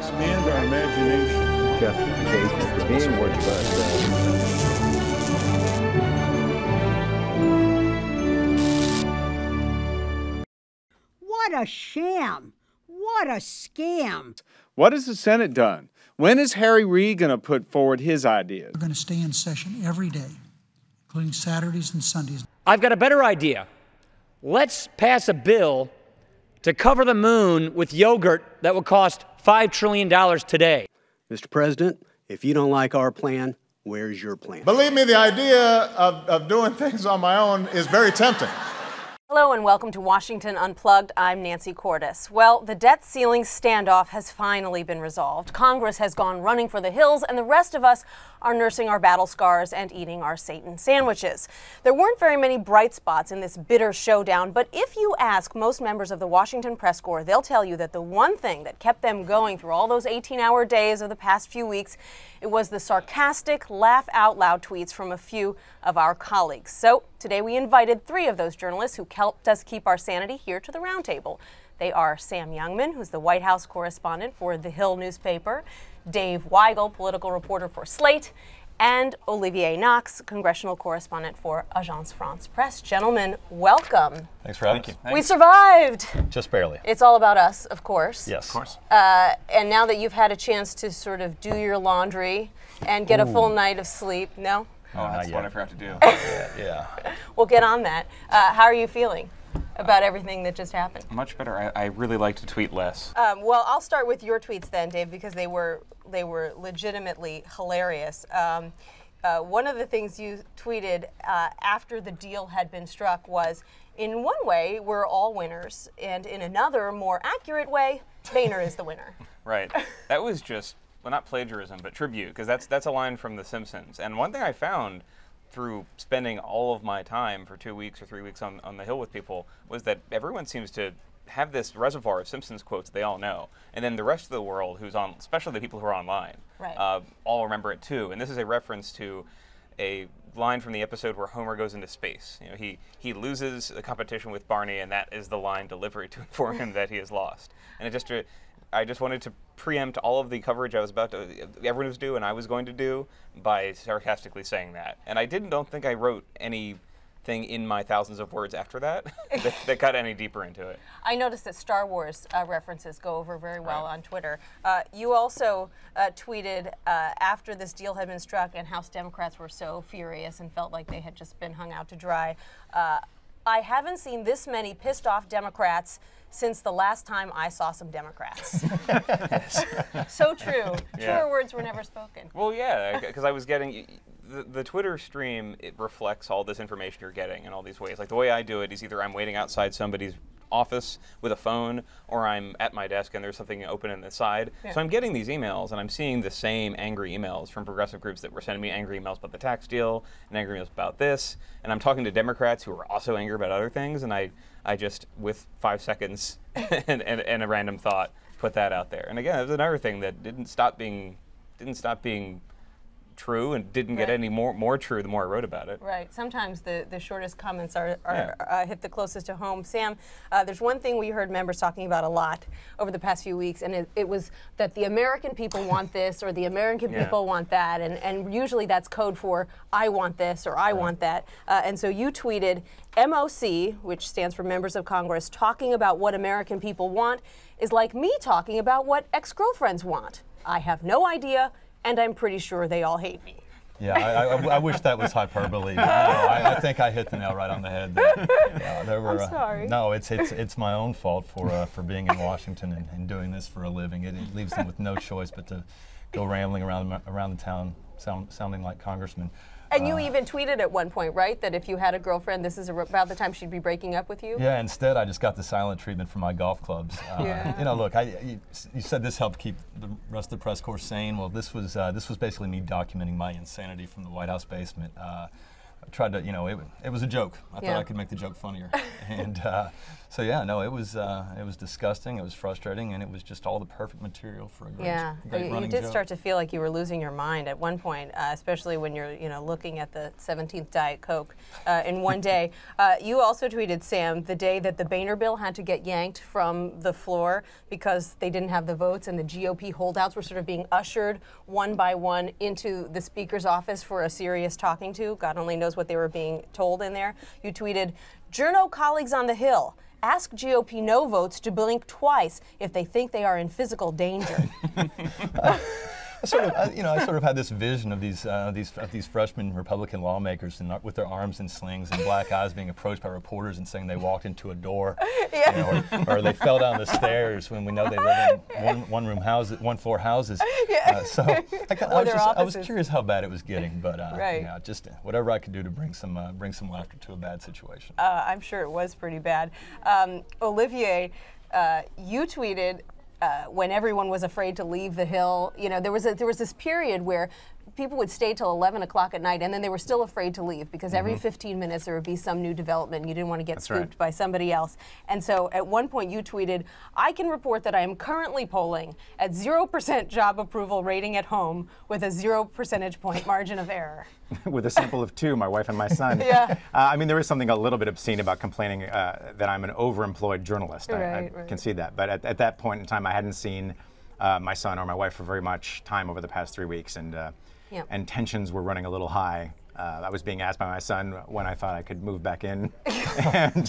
Expand our imagination. Justification for being what you What a sham! What a scam! What has the Senate done? When is Harry Reid going to put forward his ideas? We're going to stay in session every day, including Saturdays and Sundays. I've got a better idea. Let's pass a bill to cover the moon with yogurt that would cost $5 trillion today. Mr. President, if you don't like our plan, where's your plan? Believe me, the idea of doing things on my own is very tempting. Hello and welcome to Washington Unplugged. I'm Nancy Cordes. Well, the debt ceiling standoff has finally been resolved. Congress has gone running for the hills, and the rest of us are nursing our battle scars and eating our Satan sandwiches. There weren't very many bright spots in this bitter showdown, but if you ask most members of the Washington Press Corps, they'll tell you that the one thing that kept them going through all those 18-hour days of the past few weeks, it was the sarcastic, laugh-out-loud tweets from a few of our colleagues. So today we invited three of those journalists who helped us keep our sanity here to the roundtable. They are Sam Youngman, who's the White House correspondent for The Hill newspaper, Dave Weigel, political reporter for Slate, and Olivier Knox, congressional correspondent for Agence France-Presse. Gentlemen, welcome. Thanks for having us. We survived. Just barely. It's all about us, of course. Yes. Of course. And now that you've had a chance to sort of do your laundry and get a full night of sleep, no? Oh, that's what I forgot to do. Yeah. We'll get on that. How are you feeling about everything that just happened? Much better. I really like to tweet less. Well, I'll start with your tweets then, Dave, because they were legitimately hilarious. One of the things you tweeted after the deal had been struck was, in one way, we're all winners, and in another, more accurate way, Boehner is the winner. Right. That was just, well, not plagiarism, but tribute, because that's a line from The Simpsons. And one thing I found through spending all of my time for 2 weeks or 3 weeks on the Hill with people was that everyone seems to have this reservoir of Simpsons quotes they all know. And then the rest of the world who's on, especially the people who are online, right, all remember it too. And this is a reference to a line from the episode where Homer goes into space. You know, he loses the competition with Barney, and that is the line delivered to inform him that he has lost. And I just wanted to preempt all of the coverage everyone was due and I was going to do by sarcastically saying that. And I don't think I wrote anything in my thousands of words after that that got any deeper into it. I noticed that Star Wars references go over very well on Twitter. You also tweeted after this deal had been struck and House Democrats were so furious and felt like they had just been hung out to dry. I haven't seen this many pissed off Democrats since the last time I saw some Democrats. So true. Yeah. Truer words were never spoken. Well, yeah, because I was getting the Twitter stream. It reflects all this information you're getting in all these ways. Like the way I do it is either I'm waiting outside somebody's office with a phone, or I'm at my desk and there's something open on the side. Yeah. So I'm getting these emails and I'm seeing the same angry emails from progressive groups that were sending me angry emails about the tax deal and angry emails about this. And I'm talking to Democrats who are also angry about other things. And I just, with 5 seconds and a random thought, put that out there. And again, it was another thing that didn't stop being true and didn't get any more true the more I wrote about it. Right. Sometimes the shortest comments are hit the closest to home. Sam, there's one thing we heard members talking about a lot over the past few weeks, and it was that the American people want this or the American people want that, and usually that's code for I want this or I want that. And so you tweeted, MOC, which stands for Members of Congress, talking about what American people want is like me talking about what ex-girlfriends want. I have no idea, and I'm pretty sure they all hate me. Yeah, I wish that was hyperbole. But no, I think I hit the nail right on the head. I'm sorry. No, it's my own fault for being in Washington and doing this for a living. It leaves them with no choice but to go rambling around the town, sounding like congressmen. And you even tweeted at one point, right, that if you had a girlfriend, this is about the time she'd be breaking up with you? Yeah, instead I just got the silent treatment from my golf clubs. You know, look, you said this helped keep the rest of the press corps sane. Well, this was basically me documenting my insanity from the White House basement. I tried to, you know, it was a joke. I thought I could make the joke funnier. And So yeah, no, it was disgusting. It was frustrating, and it was just all the perfect material for a great running you did joke. start to feel like you were losing your mind at one point, especially when you're looking at the 17th Diet Coke in one day. You also tweeted, Sam, the day that the Boehner bill had to get yanked from the floor because they didn't have the votes, and the GOP holdouts were sort of being ushered one by one into the Speaker's office for a serious talking to. God only knows what they were being told in there. You tweeted, "Journo colleagues on the Hill, ask GOP no votes to blink twice if they think they are in physical danger." I sort of had this vision of these freshman Republican lawmakers with their arms in slings and black eyes being approached by reporters and saying they walked into a door, or they fell down the stairs when we know they live in one floor houses. So I was curious how bad it was getting, but just whatever I could do to bring some laughter to a bad situation. I'm sure it was pretty bad. Olivier, you tweeted. When everyone was afraid to leave the Hill, there was this period where people would stay till 11 o'clock at night, and then they were still afraid to leave because every 15 minutes there would be some new development and you didn't want to get spooked by somebody else. And so at one point you tweeted, "I can report that I am currently polling at 0% job approval rating at home with a 0 percentage point margin of error." With a sample of 2, my wife and my son. I mean, there is something a little bit obscene about complaining that I'm an overemployed journalist. I concede that. But at that point in time, I hadn't seen my son or my wife for very much time over the past 3 weeks, and tensions were running a little high. I was being asked by my son when I thought I could move back in, and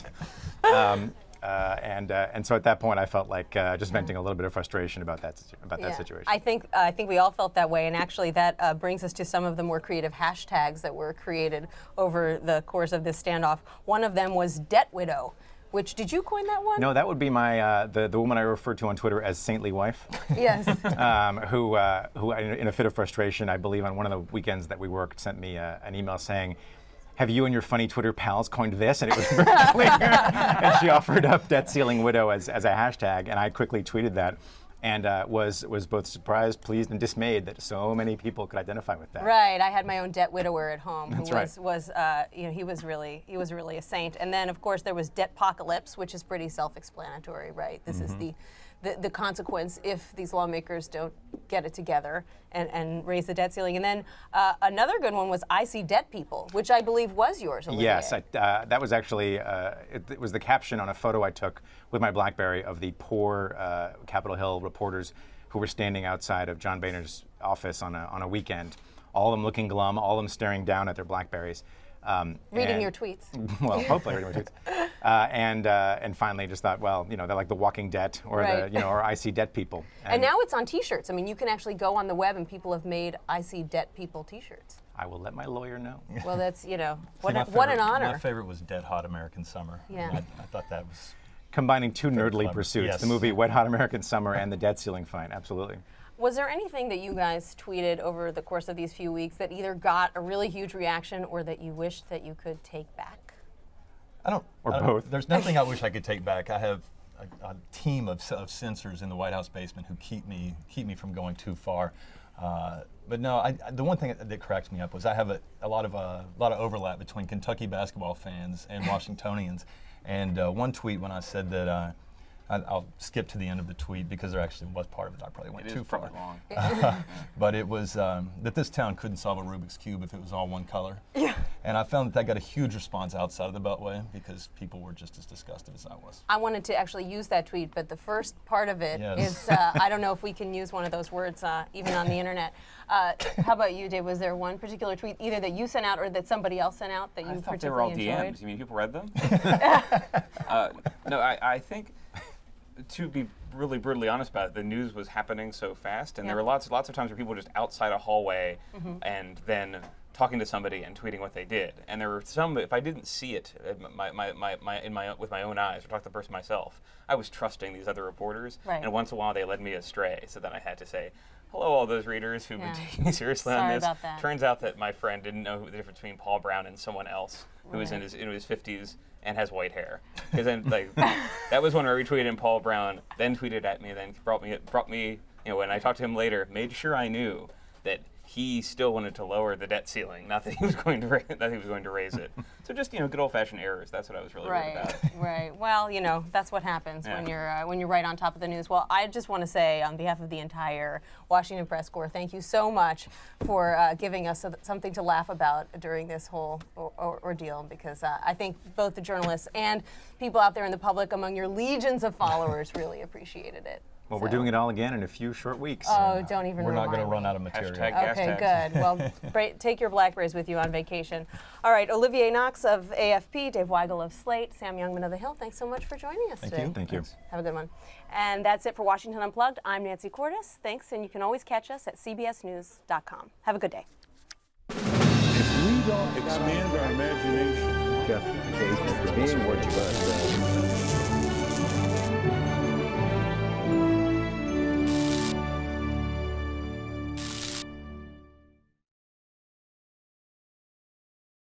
so at that point I felt like just venting a little bit of frustration about that situation. I think we all felt that way, and actually that brings us to some of the more creative hashtags that were created over the course of this standoff. One of them was Debt Widow. Which, did you coin that one? No, that would be my the woman I refer to on Twitter as Saintly Wife. Yes. Who in a fit of frustration, I believe on one of the weekends that we worked, sent me an email saying, "Have you and your funny Twitter pals coined this?" And it was very clear. And she offered up Debt Ceiling Widow as a hashtag, and I quickly tweeted that. And was both surprised, pleased, and dismayed that so many people could identify with that. Right, I had my own debt widower at home who That's he was really a saint. And then of course there was Debtpocalypse, which is pretty self-explanatory, right? This is the consequence if these lawmakers don't get it together and raise the debt ceiling. And then another good one was I See Debt People, which I believe was yours, Olivier. Yes, that was actually, it was the caption on a photo I took with my BlackBerry of the poor Capitol Hill reporters who were standing outside of John Boehner's office on a weekend, all of them looking glum, all of them staring down at their BlackBerries. Reading your tweets. Well, hopefully reading my tweets. And finally just thought, well, they're like the Walking Debt or or I See Debt People. And now it's on T-shirts. I mean, you can actually go on the web and people have made I See Debt People T-shirts. I will let my lawyer know. Well, that's what an honor. My favorite was Dead Hot American Summer. Yeah. I thought that was combining two nerdly clever. pursuits: Yes. the movie Wet Hot American Summer and the debt ceiling fight. Absolutely. Was there anything that you guys tweeted over the course of these few weeks that either got a really huge reaction or that you wish that you could take back? Both. There's nothing I wish I could take back. I have a team of censors in the White House basement who keep me from going too far. But no, the one thing that cracks me up was I have a lot of overlap between Kentucky basketball fans and Washingtonians. And one tweet when I said that I'll skip to the end of the tweet because there actually was part of it I probably went too far. Long. But it was that this town couldn't solve a Rubik's Cube if it was all one color. Yeah. And I found that got a huge response outside of the Beltway because people were just as disgusted as I was. I wanted to actually use that tweet, but the first part of it is, I don't know if we can use one of those words even on the internet. How about you, Dave? Was there one particular tweet either that you sent out or that somebody else sent out that you particularly enjoyed? I thought they were all DMs. You mean people read them? No, I think, to be really brutally honest about it, the news was happening so fast, and there were lots of times where people were just outside a hallway and then talking to somebody and tweeting what they did. And there were some, if I didn't see it with my own eyes or talk to the person myself, I was trusting these other reporters. Right. And once in a while they led me astray, so then I had to say, hello, all those readers who've been taking me seriously on this. About that. Turns out that my friend didn't know the difference between Paul Brown and someone else who was in his 50s and has white hair. Because then, that was when I retweeted and Paul Brown then tweeted at me, then brought me, when I talked to him later, made sure I knew that he still wanted to lower the debt ceiling, not that he was going to raise it. So just good old-fashioned errors. That's what I was really worried about. Right. Well, that's what happens when you're right on top of the news. Well, I just want to say on behalf of the entire Washington Press Corps, thank you so much for giving us something to laugh about during this whole ordeal, because I think both the journalists and people out there in the public, among your legions of followers, really appreciated it. Well, we're doing it all again in a few short weeks. Oh, don't even We're not going to me. run out of material. Okay, good. Well, take your BlackBerries with you on vacation. All right, Olivier Knox of AFP, Dave Weigel of Slate, Sam Youngman of The Hill, thanks so much for joining us today. Thank you. Have a good one. And that's it for Washington Unplugged. I'm Nancy Cordes. Thanks, and you can always catch us at cbsnews.com. Have a good day. If we don't expand our imagination, justification for being what you are.